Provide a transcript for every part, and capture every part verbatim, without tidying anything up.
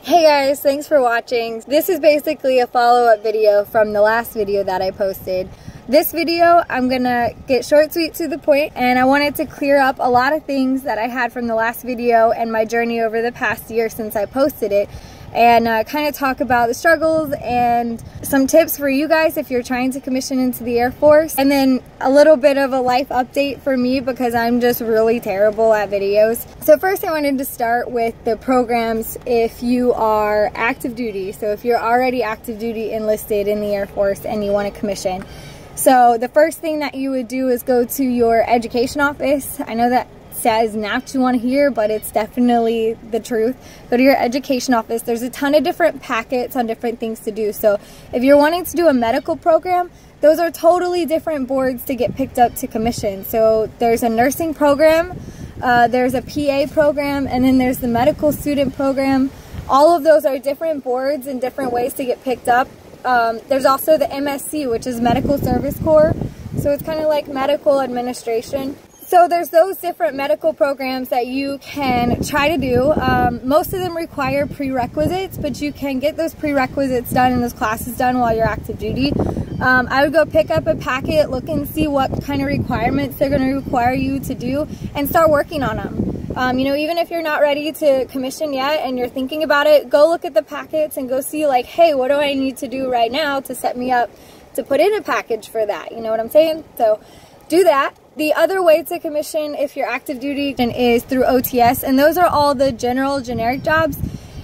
Hey guys, thanks for watching. This is basically a follow-up video from the last video that I posted. This video, I'm gonna get short, sweet, to the point, and I wanted to clear up a lot of things that I had from the last video and my journey over the past year since I posted it, and uh, kind of talk about the struggles and some tips for you guys if you're trying to commission into the Air Force, and then a little bit of a life update for me because I'm just really terrible at videos. So first I wanted to start with the programs if you are active duty. So if you're already active duty enlisted in the Air Force and you want to commission. So the first thing that you would do is go to your education office. I know that says not what you want to hear, but it's definitely the truth. Go to your education office. There's a ton of different packets on different things to do. So if you're wanting to do a medical program, those are totally different boards to get picked up to commission. So there's a nursing program, uh, there's a P A program, and then there's the medical student program. All of those are different boards and different ways to get picked up. Um, there's also the M S C, which is Medical Service Corps. So it's kind of like medical administration. So there's those different medical programs that you can try to do. Um, most of them require prerequisites, but you can get those prerequisites done and those classes done while you're active duty. Um, I would go pick up a packet, look and see what kind of requirements they're going to require you to do, and start working on them. Um, you know, even if you're not ready to commission yet and you're thinking about it, go look at the packets and go see like, hey, what do I need to do right now to set me up to put in a package for that? You know what I'm saying? So do that. The other way to commission if you're active duty is through O T S, and those are all the general generic jobs.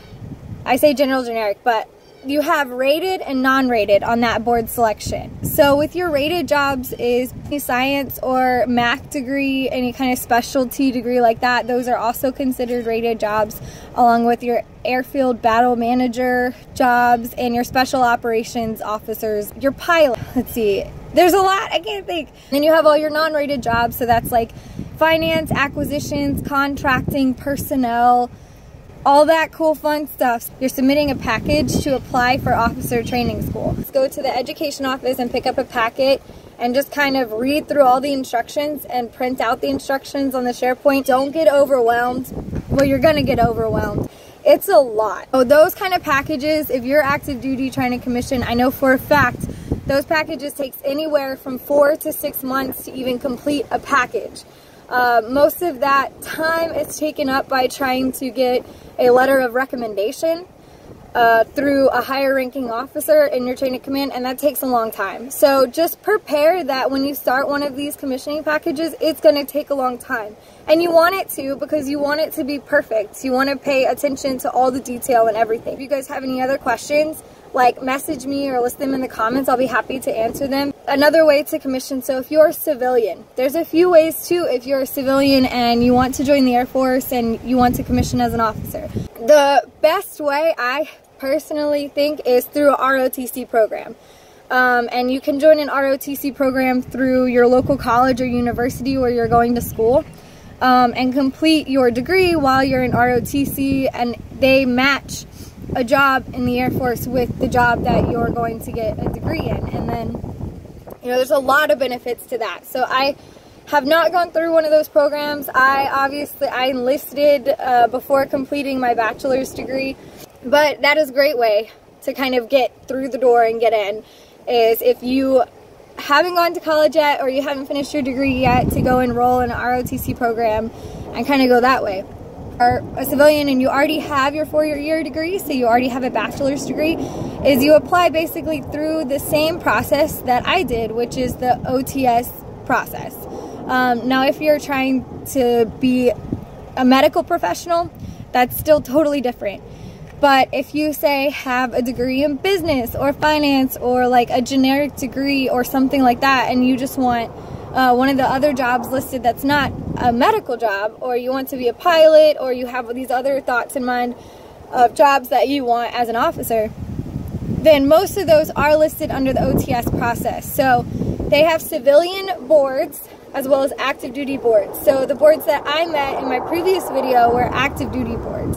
I say general generic, but you have rated and non-rated on that board selection. So with your rated jobs is science or math degree, any kind of specialty degree like that, those are also considered rated jobs, along with your airfield battle manager jobs and your special operations officers, your pilot. Let's see, there's a lot, I can't think. Then you have all your non-rated jobs, so that's like finance, acquisitions, contracting, personnel, all that cool fun stuff. You're submitting a package to apply for officer training school. Let's go to the education office and pick up a packet and just kind of read through all the instructions and print out the instructions on the SharePoint. Don't get overwhelmed. Well, you're gonna get overwhelmed. It's a lot. So those kind of packages, if you're active duty trying to commission, I know for a fact those packages takes anywhere from four to six months to even complete a package. Uh, most of that time is taken up by trying to get a letter of recommendation uh, through a higher ranking officer in your chain of command, and that takes a long time. So just prepare that when you start one of these commissioning packages, it's going to take a long time. And you want it to because you want it to be perfect. You want to pay attention to all the detail and everything. If you guys have any other questions, like message me or list them in the comments. I'll be happy to answer them. Another way to commission, so if you're a civilian, there's a few ways too if you're a civilian and you want to join the Air Force and you want to commission as an officer. The best way I personally think is through a R O T C program. Um, and you can join an R O T C program through your local college or university where you're going to school. Um, and complete your degree while you're in R O T C, and they match a job in the Air Force with the job that you're going to get a degree in. And then, you know, there's a lot of benefits to that. So I have not gone through one of those programs. I obviously, I enlisted uh, before completing my bachelor's degree, but that is a great way to kind of get through the door and get in, is if you haven't gone to college yet or you haven't finished your degree yet, to go enroll in an R O T C program and kind of go that way. Are a civilian and you already have your four-year degree, so you already have a bachelor's degree, is you apply basically through the same process that I did, which is the O T S process. Um, now, if you're trying to be a medical professional, that's still totally different. But if you say have a degree in business or finance or like a generic degree or something like that, and you just want Uh, one of the other jobs listed that's not a medical job, or you want to be a pilot, or you have these other thoughts in mind of jobs that you want as an officer, then most of those are listed under the O T S process. So they have civilian boards as well as active duty boards. So the boards that I met in my previous video were active duty boards.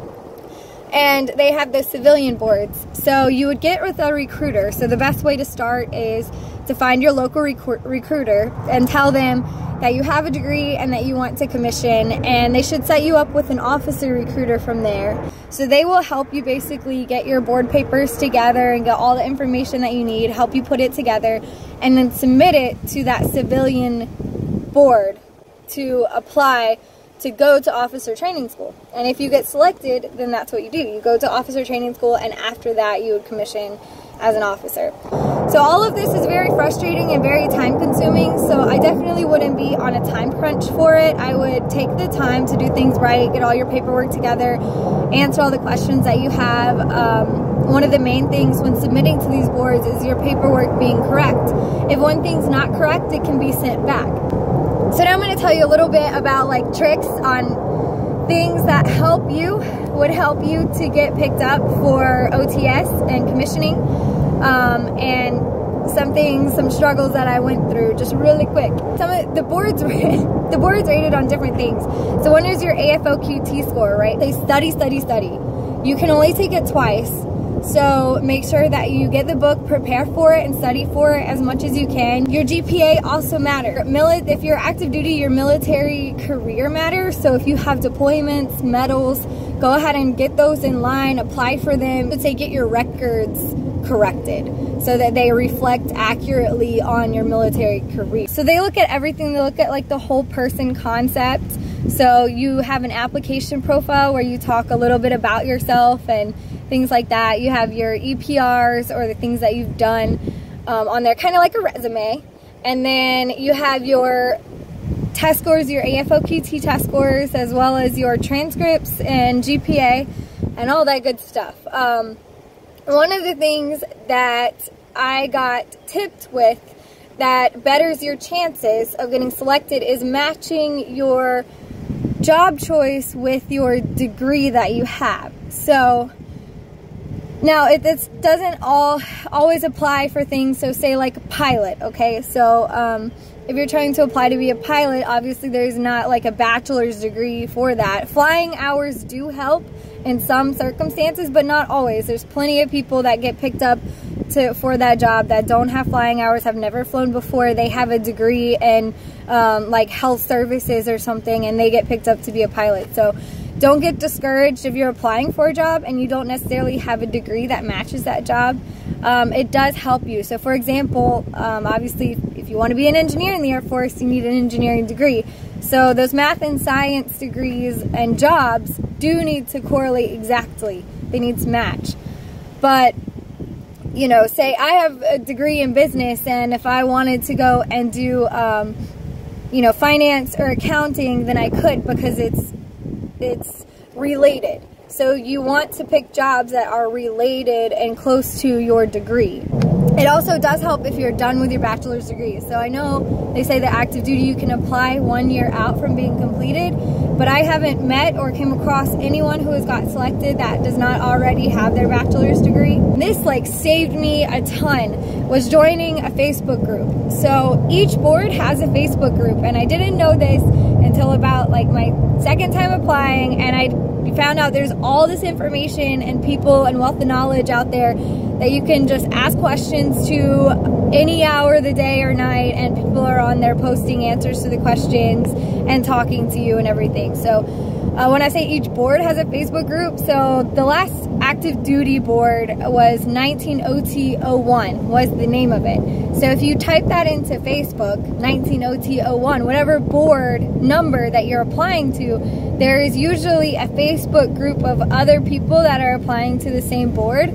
And they have the civilian boards. So you would get with a recruiter. So the best way to start is to find your local recru recruiter and tell them that you have a degree and that you want to commission, and they should set you up with an officer recruiter from there. So they will help you basically get your board papers together and get all the information that you need, help you put it together, and then submit it to that civilian board to apply to go to officer training school. And if you get selected, then that's what you do. You go to officer training school, and after that you would commission as an officer. So all of this is very frustrating and very time consuming, so I definitely wouldn't be on a time crunch for it. I would take the time to do things right, get all your paperwork together, answer all the questions that you have. Um, one of the main things when submitting to these boards is your paperwork being correct. If one thing's not correct, it can be sent back. So now I'm going to tell you a little bit about like tricks on things that help you, would help you to get picked up for O T S and commissioning, um, and some things, some struggles that I went through just really quick. Some of the boards, the boards rated on different things. So one is your A F O Q T score, right? They study, study, study. You can only take it twice. So make sure that you get the book, prepare for it, and study for it as much as you can. Your G P A also matters. If you're active duty, your military career matters. So if you have deployments, medals, go ahead and get those in line, apply for them. I would say get your records corrected so that they reflect accurately on your military career. So they look at everything. They look at like the whole person concept. So you have an application profile where you talk a little bit about yourself and things like that. You have your E P Rs or the things that you've done um, on there, kind of like a resume. And then you have your test scores, your A F O Q T test scores, as well as your transcripts and G P A and all that good stuff. Um, one of the things that I got tipped with that betters your chances of getting selected is matching your job choice with your degree that you have. So now, it this doesn't all always apply for things, so say like a pilot, okay? So um, if you're trying to apply to be a pilot, obviously there's not like a bachelor's degree for that. Flying hours do help in some circumstances, but not always. There's plenty of people that get picked up to for that job that don't have flying hours, have never flown before. They have a degree in um, like health services or something, and they get picked up to be a pilot. So don't get discouraged if you're applying for a job and you don't necessarily have a degree that matches that job. Um, it does help you. So for example, um, obviously if you want to be an engineer in the Air Force, you need an engineering degree. So those math and science degrees and jobs do need to correlate exactly. They need to match. But you know, say I have a degree in business, and if I wanted to go and do um, you know, finance or accounting, then I could, because it's it's related. So you want to pick jobs that are related and close to your degree. It also does help if you're done with your bachelor's degree. So I know they say that active duty you can apply one year out from being completed, but I haven't met or came across anyone who has got selected that does not already have their bachelor's degree. This like saved me a ton, was joining a Facebook group. So each board has a Facebook group, and I didn't know this until about like my second time applying, and I found out there's all this information and people and wealth of knowledge out there that you can just ask questions to any hour of the day or night, and people are on there posting answers to the questions and talking to you and everything. So uh, when I say each board has a Facebook group, so the last active duty board was nineteen O T oh one was the name of it. So if you type that into Facebook, nineteen O T oh one, whatever board number that you're applying to, there is usually a Facebook group of other people that are applying to the same board.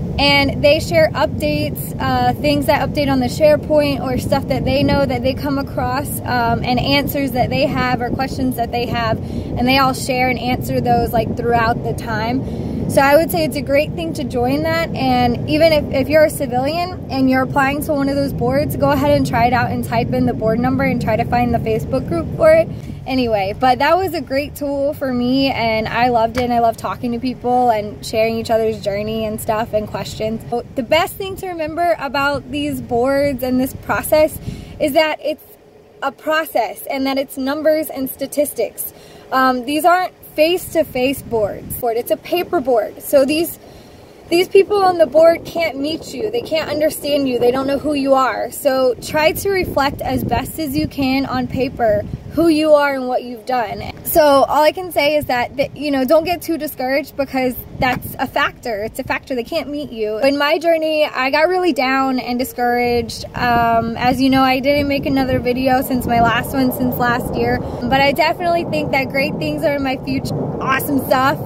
And they share updates, uh, things that update on the SharePoint, or stuff that they know that they come across, um, and answers that they have or questions that they have, and they all share and answer those like throughout the time. So I would say it's a great thing to join that. And even if, if you're a civilian and you're applying to one of those boards, go ahead and try it out and type in the board number and try to find the Facebook group for it. Anyway, but that was a great tool for me, and I loved it, and I love talking to people and sharing each other's journey and stuff and questions. So the best thing to remember about these boards and this process is that it's a process, and that it's numbers and statistics. Um, these aren't face-to-face boards. It's a paper board. So these these people on the board can't meet you. They can't understand you. They don't know who you are. So try to reflect as best as you can on paper who you are and what you've done. So all I can say is that, that, you know, don't get too discouraged, because that's a factor. It's a factor. They can't meet you. In my journey, I got really down and discouraged. Um, as you know, I didn't make another video since my last one, since last year. But I definitely think that great things are in my future. Awesome stuff.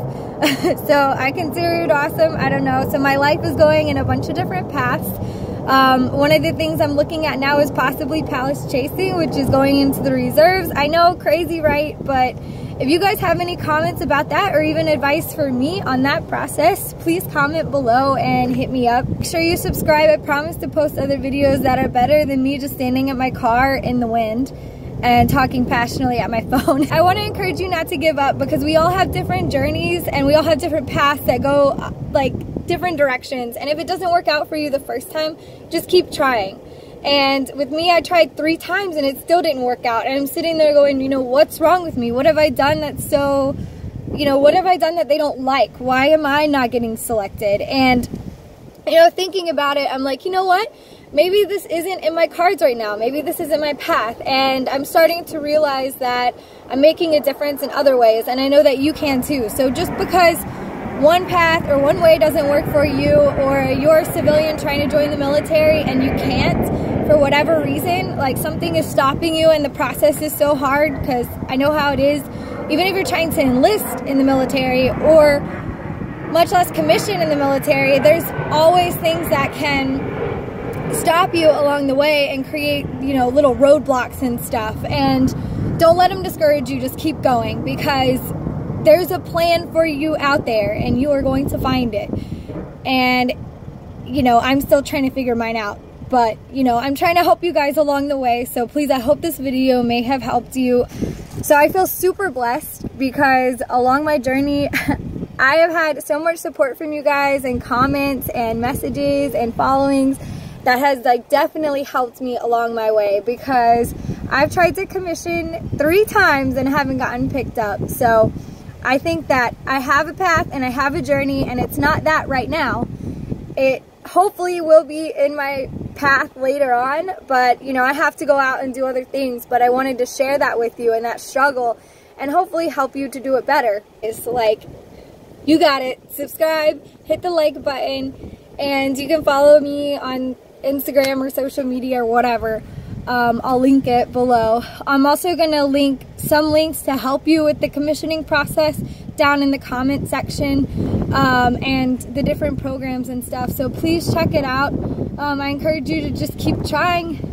So I consider it awesome. I don't know. So my life is going in a bunch of different paths. Um, one of the things I'm looking at now is possibly Palace Chasing, which is going into the reserves. I know, crazy, right? But if you guys have any comments about that, or even advice for me on that process, please comment below and hit me up. Make sure you subscribe. I promise to post other videos that are better than me just standing at my car in the wind and talking passionately at my phone. I want to encourage you not to give up, because we all have different journeys and we all have different paths that go like different directions. And if it doesn't work out for you the first time, just keep trying. And with me, I tried three times and it still didn't work out. And I'm sitting there going, you know, what's wrong with me? What have I done that's so, you know, what have I done that they don't like? Why am I not getting selected? And, you know, thinking about it, I'm like, you know what? Maybe this isn't in my cards right now. Maybe this isn't my path. And I'm starting to realize that I'm making a difference in other ways. And I know that you can too. So just because one path or one way doesn't work for you, or you're a civilian trying to join the military and you can't for whatever reason, like something is stopping you and the process is so hard, because I know how it is. Even if you're trying to enlist in the military, or much less commission in the military, there's always things that can stop you along the way and create, you know, little roadblocks and stuff. And don't let them discourage you. Just keep going, because there's a plan for you out there and you are going to find it. And, you know, I'm still trying to figure mine out. But, you know, I'm trying to help you guys along the way. So please, I hope this video may have helped you. So I feel super blessed, because along my journey, I have had so much support from you guys, and comments and messages and followings that has like definitely helped me along my way, because I've tried to commission three times and haven't gotten picked up. So I think that I have a path and I have a journey, and it's not that right now. It hopefully will be in my path later on, but you know, I have to go out and do other things. But I wanted to share that with you, and that struggle, and hopefully help you to do it better. It's like, you got it. Subscribe, hit the like button, and you can follow me on Instagram or social media or whatever. Um, I'll link it below. I'm also going to link some links to help you with the commissioning process down in the comment section, um, and the different programs and stuff. So please check it out. Um, I encourage you to just keep trying.